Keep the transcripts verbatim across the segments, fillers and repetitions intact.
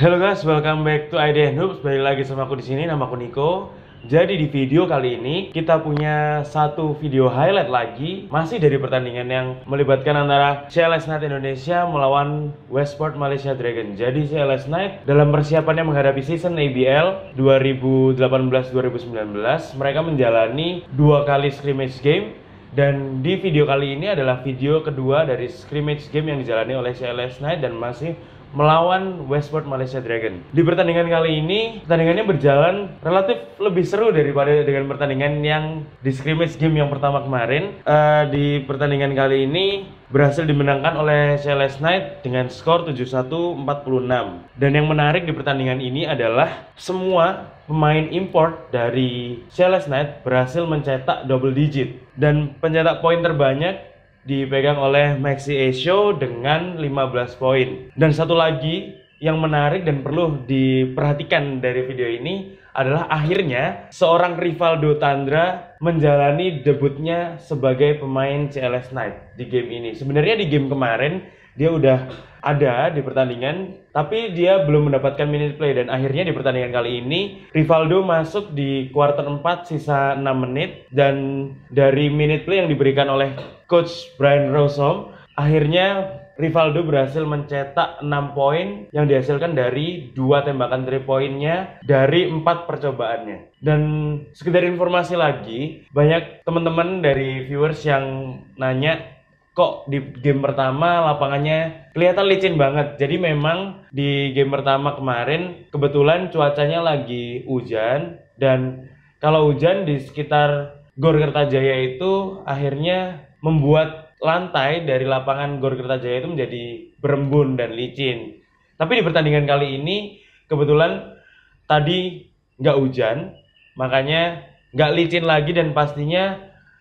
Halo guys, welcome back to I D N Hoops. Balik lagi sama aku di sini, nama aku Niko. Jadi di video kali ini kita punya satu video highlight lagi, masih dari pertandingan yang melibatkan antara C L S Knights Indonesia melawan Westport Malaysia Dragon. Jadi C L S Knights dalam persiapannya menghadapi season A B L dua ribu delapan belas dua ribu sembilan belas, mereka menjalani dua kali scrimmage game. Dan di video kali ini adalah video kedua dari scrimmage game yang dijalani oleh C L S Knights dan masih melawan Westport Malaysia Dragon. Di pertandingan kali ini, pertandingannya berjalan relatif lebih seru daripada dengan pertandingan yang di scrimmage game yang pertama kemarin. Uh, di pertandingan kali ini berhasil dimenangkan oleh C L S Knights dengan skor tujuh puluh satu empat puluh enam. Dan yang menarik di pertandingan ini adalah semua pemain import dari C L S Knights berhasil mencetak double digit. Dan pencetak poin terbanyak dipegang oleh Maxi Esho dengan lima belas poin. Dan satu lagi yang menarik dan perlu diperhatikan dari video ini adalah akhirnya seorang Rivaldo Tandra menjalani debutnya sebagai pemain C L S Knights di game ini. Sebenarnya di game kemarin dia udah ada di pertandingan, tapi dia belum mendapatkan minute play. Dan akhirnya di pertandingan kali ini Rivaldo masuk di kuarter empat sisa enam menit. Dan dari minute play yang diberikan oleh Coach Brian Rosom, akhirnya Rivaldo berhasil mencetak enam poin yang dihasilkan dari dua tembakan three poinnya dari empat percobaannya. Dan sekedar informasi lagi, banyak teman-teman dari viewers yang nanya, kok di game pertama lapangannya kelihatan licin banget. Jadi memang di game pertama kemarin kebetulan cuacanya lagi hujan, dan kalau hujan di sekitar Gor Kertajaya itu akhirnya membuat lantai dari lapangan Gor Kertajaya itu menjadi berembun dan licin. Tapi di pertandingan kali ini kebetulan tadi nggak hujan, makanya nggak licin lagi, dan pastinya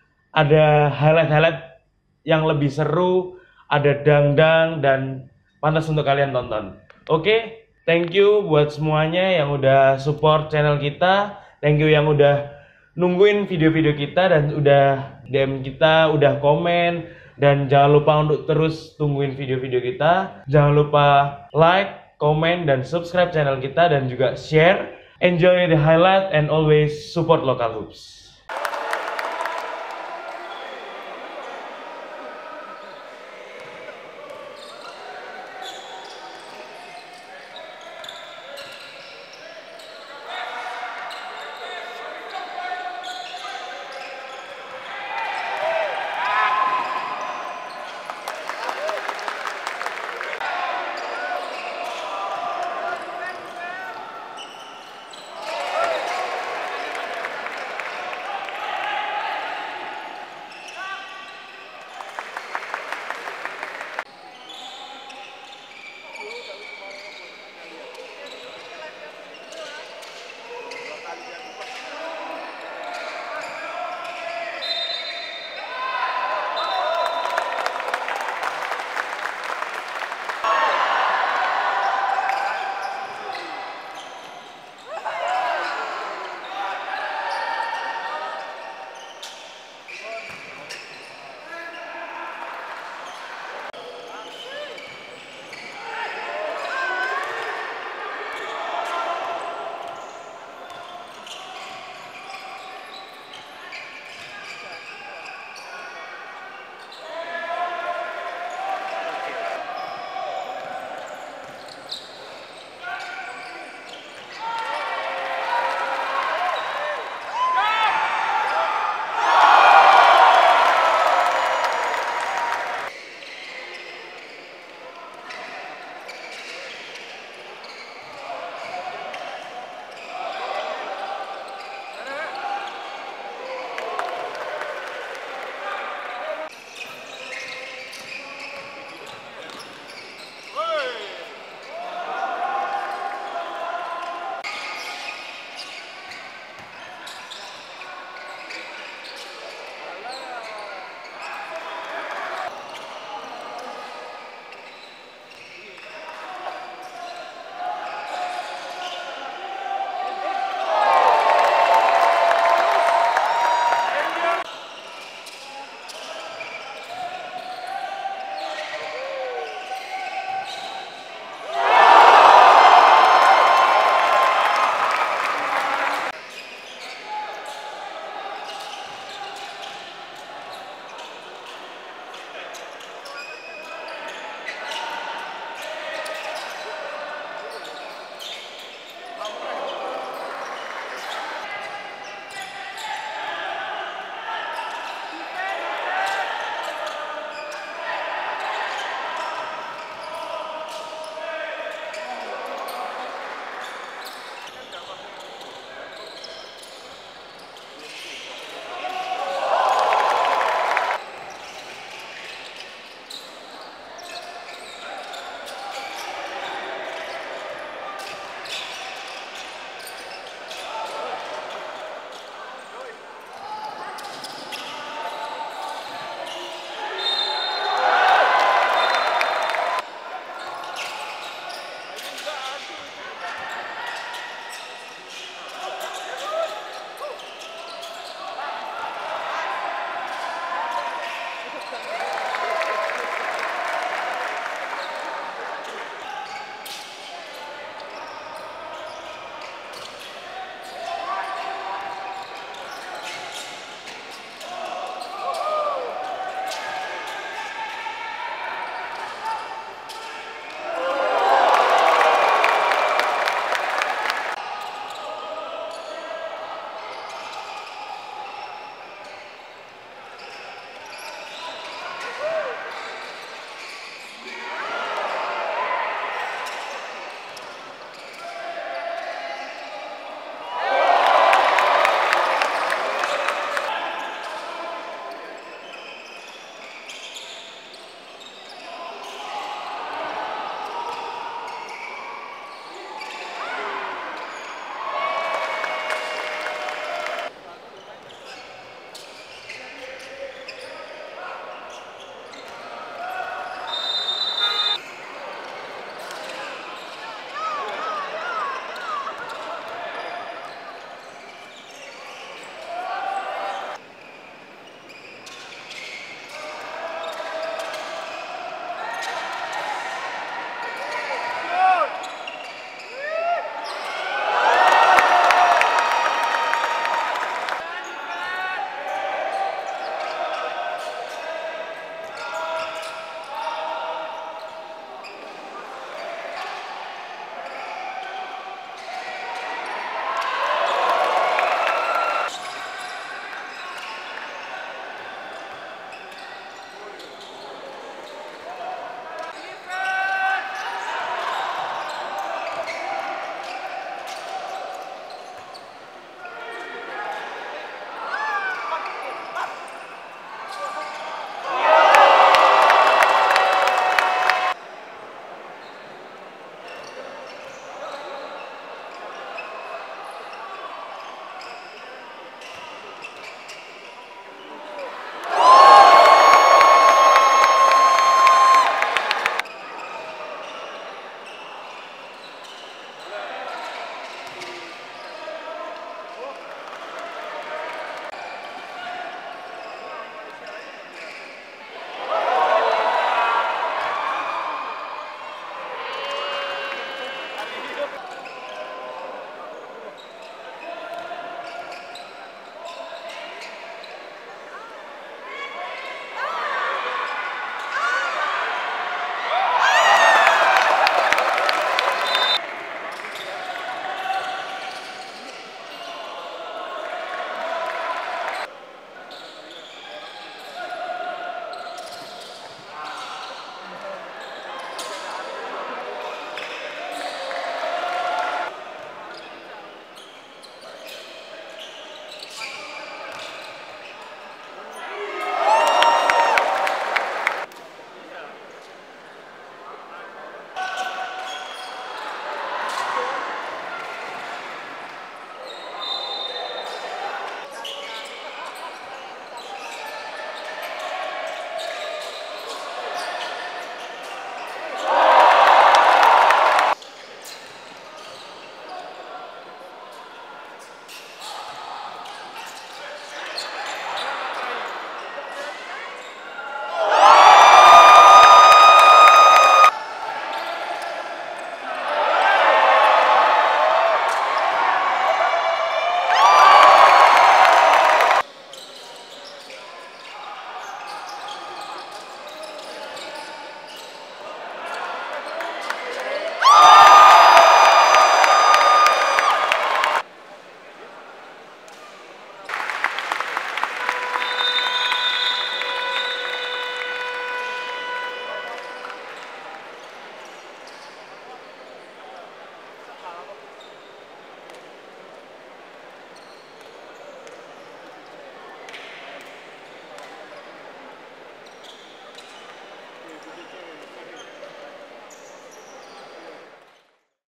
ada highlight-highlight yang lebih seru, ada dangdang, dan pantas untuk kalian tonton. Oke, thank you buat semuanya yang udah support channel kita. Thank you yang udah nungguin video-video kita dan udah D M kita, udah komen. Dan jangan lupa untuk terus tungguin video-video kita. Jangan lupa like, komen, dan subscribe channel kita, dan juga share. Enjoy the highlight and always support local hoops.